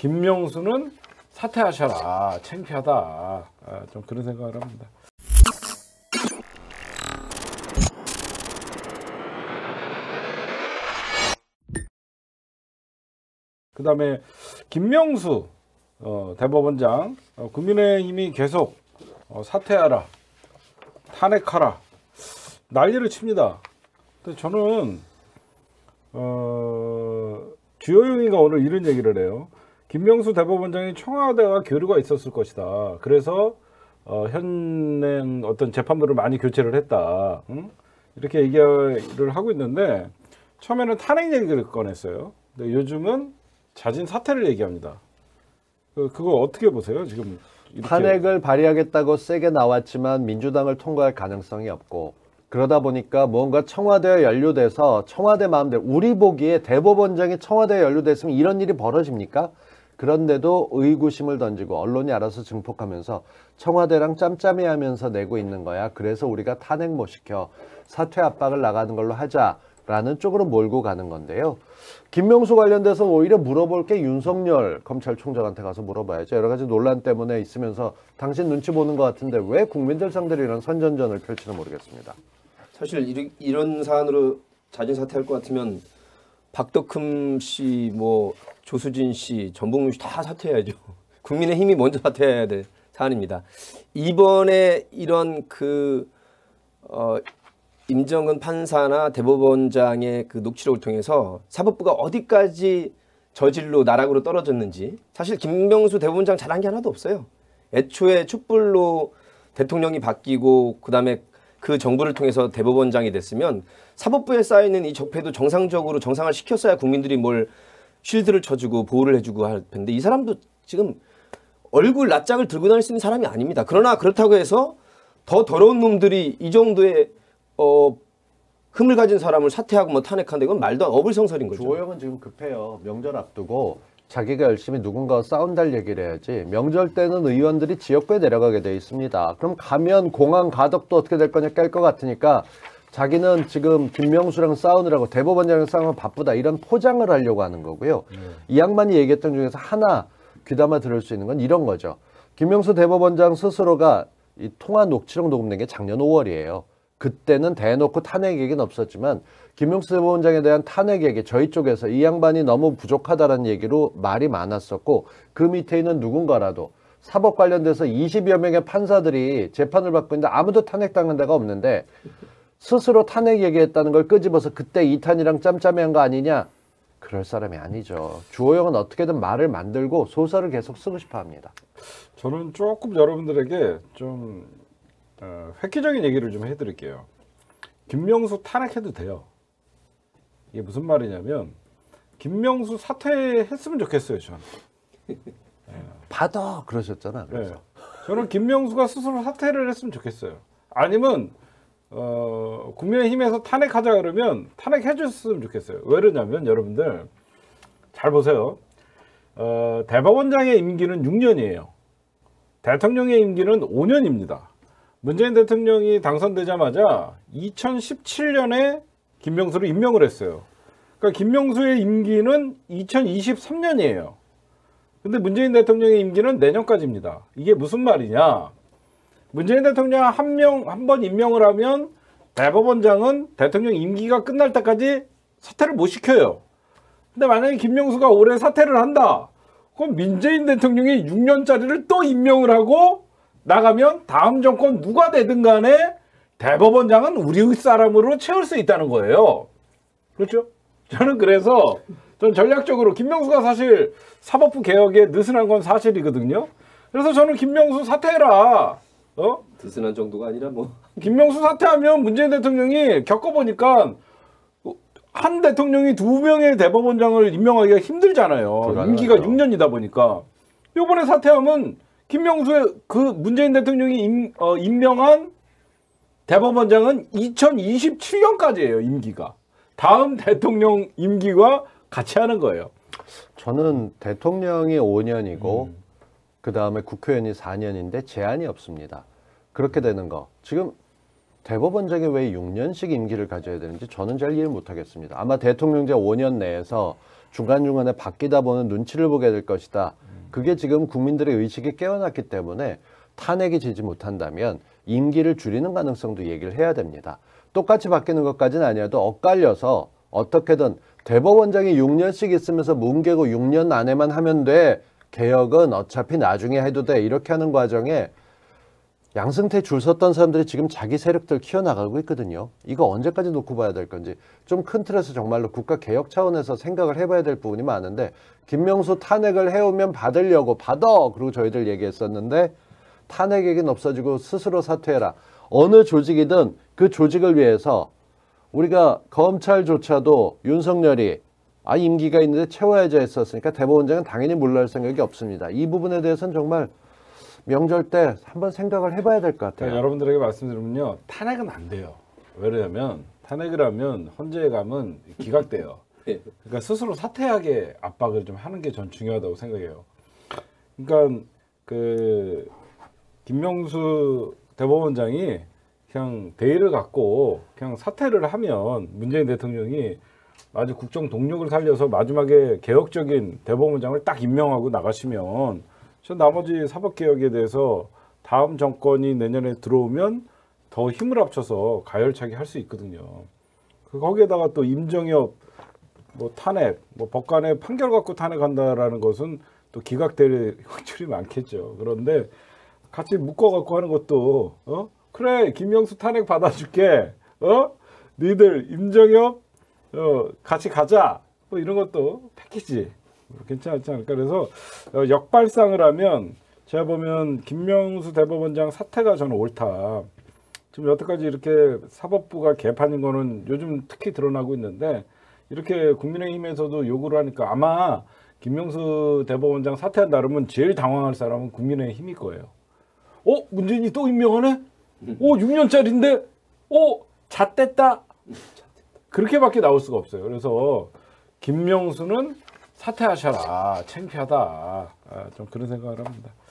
김명수는 사퇴하셔라. 창피하다. 좀 그런 생각을 합니다. 그 다음에 김명수 대법원장, 국민의힘이 계속 사퇴하라, 탄핵하라 난리를 칩니다. 근데 저는 주호영이가 오늘 이런 얘기를 해요. 김명수 대법원장이 청와대와 교류가 있었을 것이다. 그래서 현행 어떤 재판부를 많이 교체를 했다. 응? 이렇게 얘기를 하고 있는데 처음에는 탄핵 얘기를 꺼냈어요. 근데 요즘은 자진 사퇴를 얘기합니다. 그거 어떻게 보세요? 지금 이렇게. 탄핵을 발의하겠다고 세게 나왔지만 민주당을 통과할 가능성이 없고, 그러다 보니까 뭔가 청와대에 연루돼서 청와대 마음대로, 우리 보기에 대법원장이 청와대에 연루됐으면 이런 일이 벌어집니까? 그런데도 의구심을 던지고 언론이 알아서 증폭하면서 청와대랑 짬짬이 하면서 내고 있는 거야. 그래서 우리가 탄핵 못 시켜 사퇴 압박을 나가는 걸로 하자라는 쪽으로 몰고 가는 건데요. 김명수 관련돼서 오히려 물어볼 게 윤석열 검찰총장한테 가서 물어봐야죠. 여러 가지 논란 때문에 있으면서 당신 눈치 보는 것 같은데 왜 국민들 상대로 이런 선전전을 펼치는 모르겠습니다. 사실 이런 사안으로 자진 사퇴할 것 같으면 박덕흠 씨, 뭐 조수진 씨, 전복문 씨 다 사퇴해야죠. 국민의힘이 먼저 사퇴해야 될 사안입니다. 이번에 이런 임정근 판사나 대법원장의 그 녹취록을 통해서 사법부가 어디까지 저질로 나락으로 떨어졌는지, 사실 김명수 대법원장 잘한 게 하나도 없어요. 애초에 촛불로 대통령이 바뀌고 그다음에 그 정부를 통해서 대법원장이 됐으면 사법부에 쌓이는 이 적폐도 정상적으로 정상을 시켰어야 국민들이 뭘 쉴드를 쳐주고 보호를 해주고 할 텐데, 이 사람도 지금 얼굴 낯짝을 들고 다닐 수 있는 사람이 아닙니다. 그러나 그렇다고 해서 더 더러운 놈들이 이 정도의 흠을 가진 사람을 사퇴하고 뭐 탄핵한다, 이건 말도 안 어불성설인 거죠. 주호영은 지금 급해요. 명절 앞두고 자기가 열심히 누군가와 싸운다는 얘기를 해야지. 명절 때는 의원들이 지역구에 내려가게 돼 있습니다. 그럼 가면 공항 가덕도 어떻게 될 거냐 깰 것 같으니까 자기는 지금 김명수랑 싸우느라고 대법원장이랑 싸우면 바쁘다, 이런 포장을 하려고 하는 거고요. 이 양반이 얘기했던 중에서 하나 귀담아 들을 수 있는 건 이런 거죠. 김명수 대법원장 스스로가 이 통화 녹취록 녹음된 게 작년 5월이에요. 그때는 대놓고 탄핵 얘기는 없었지만 김명수 대법원장에 대한 탄핵 얘기, 저희 쪽에서 이 양반이 너무 부족하다는 얘기로 말이 많았었고, 그 밑에 있는 누군가라도 사법 관련돼서 20여 명의 판사들이 재판을 받고 있는데 아무도 탄핵당한 데가 없는데 스스로 탄핵 얘기했다는 걸 끄집어서 그때 이탄이랑 짬짬이 한 거 아니냐? 그럴 사람이 아니죠. 주호영은 어떻게든 말을 만들고 소설을 계속 쓰고 싶어 합니다. 저는 조금 여러분들에게 좀 획기적인 얘기를 좀 해드릴게요. 김명수 탄핵해도 돼요. 이게 무슨 말이냐면 김명수 사퇴했으면 좋겠어요. 저는. 받아 그러셨잖아. 그래서. 네. 저는 김명수가 스스로 사퇴를 했으면 좋겠어요. 아니면 국민의힘에서 탄핵하자 그러면 탄핵해 줬으면 좋겠어요. 왜 그러냐면 여러분들 잘 보세요. 대법원장의 임기는 6년이에요. 대통령의 임기는 5년입니다. 문재인 대통령이 당선되자마자 2017년에 김명수를 임명을 했어요. 그러니까 김명수의 임기는 2023년이에요. 근데 문재인 대통령의 임기는 내년까지입니다. 이게 무슨 말이냐? 문재인 대통령 한 번 임명을 하면 대법원장은 대통령 임기가 끝날 때까지 사퇴를 못 시켜요. 근데 만약에 김명수가 올해 사퇴를 한다. 그럼 문재인 대통령이 6년짜리를 또 임명을 하고 나가면 다음 정권 누가 되든 간에 대법원장은 우리 사람으로 채울 수 있다는 거예요. 그렇죠? 저는 그래서 전 전략적으로 김명수가 사실 사법부 개혁에 느슨한 건 사실이거든요. 그래서 저는 김명수 사퇴해라. 느슨한 정도가 아니라 뭐 김명수 사퇴하면 문재인 대통령이 겪어보니까 한 대통령이 2명의 대법원장을 임명하기가 힘들잖아요. 임기가 6년이다 보니까. 이번에 사퇴하면 김명수의 그 문재인 대통령이 임명한 대법원장은 2027년까지예요. 임기가. 다음 대통령 임기와 같이 하는 거예요. 저는 대통령이 5년이고 그 다음에 국회의원이 4년인데 제한이 없습니다. 그렇게 되는 거. 지금 대법원장이 왜 6년씩 임기를 가져야 되는지 저는 잘 이해를 못하겠습니다. 아마 대통령제 5년 내에서 중간중간에 바뀌다 보는 눈치를 보게 될 것이다. 그게 지금 국민들의 의식이 깨어났기 때문에 탄핵이 지지 못한다면 임기를 줄이는 가능성도 얘기를 해야 됩니다. 똑같이 바뀌는 것까지는 아니어도 엇갈려서 어떻게든 대법원장이 6년씩 있으면서 뭉개고 6년 안에만 하면 돼. 개혁은 어차피 나중에 해도 돼. 이렇게 하는 과정에 양승태 줄 섰던 사람들이 지금 자기 세력들 키워나가고 있거든요. 이거 언제까지 놓고 봐야 될 건지 좀 큰 틀에서 정말로 국가 개혁 차원에서 생각을 해봐야 될 부분이 많은데 김명수 탄핵을 해오면 받으려고 받아. 그리고 저희들 얘기했었는데 탄핵 얘기는 없어지고 스스로 사퇴해라. 어느 조직이든 그 조직을 위해서 우리가 검찰조차도 윤석열이 임기가 있는데 채워야지 했었으니까 대법원장은 당연히 물러날 생각이 없습니다. 이 부분에 대해서는 정말 명절 때 한번 생각을 해봐야 될 것 같아요. 여러분들에게 말씀드리면요. 탄핵은 안 돼요. 왜냐하면 탄핵을 하면 헌재에 가면 기각돼요. 그러니까 스스로 사퇴하게 압박을 좀 하는 게 전 중요하다고 생각해요. 그러니까 그 김명수 대법원장이 그냥 대의를 갖고 그냥 사퇴를 하면 문재인 대통령이 아주 국정 동력을 살려서 마지막에 개혁적인 대법원장을 딱 임명하고 나가시면 저 나머지 사법개혁에 대해서 다음 정권이 내년에 들어오면 더 힘을 합쳐서 가열차게 할 수 있거든요. 거기에다가 또 임정엽 뭐 탄핵, 뭐 법관의 판결 갖고 탄핵한다라는 것은 또 기각될 확률이 많겠죠. 그런데 같이 묶어갖고 하는 것도 그래 김명수 탄핵 받아줄게. 니들 임정엽 같이 가자. 뭐 이런 것도 패키지 괜찮지 않을까. 그래서 역발상을 하면 제가 보면 김명수 대법원장 사퇴가 저는 옳다. 지금 여태까지 이렇게 사법부가 개판인 거는 요즘 특히 드러나고 있는데 이렇게 국민의힘에서도 요구를 하니까 아마 김명수 대법원장 사퇴한다 그러면 제일 당황할 사람은 국민의힘일 거예요. 문재인이 또 임명하네? 6년짜리인데? 잣됐다? 그렇게밖에 나올 수가 없어요. 그래서 김명수는 사퇴하셔라. 창피하다. 좀 그런 생각을 합니다.